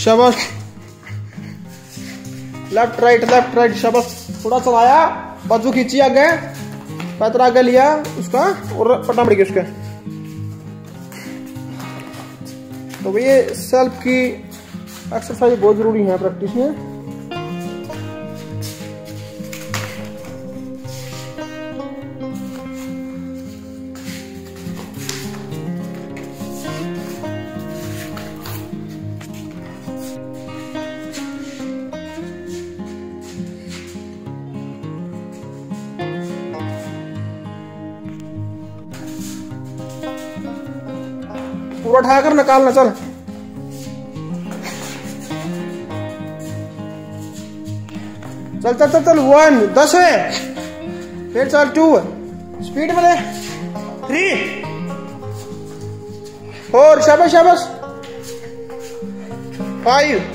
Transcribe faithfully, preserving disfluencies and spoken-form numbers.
शाबाश, left right left right, शाबाश। थोड़ा चलाया, बाजू खींची आगे, पैतरा आगे लिया उसका और पटा पड़ गया उसका। तो ये सेल्फ की एक्सरसाइज बहुत जरूरी है प्रैक्टिस में। पूरा उठा कर निकालना, चल चल चल चल चल। वन, दस है, फिर चल टू, स्पीड में ले, थ्री, फोर, शाबाश शाबाश, फाइव,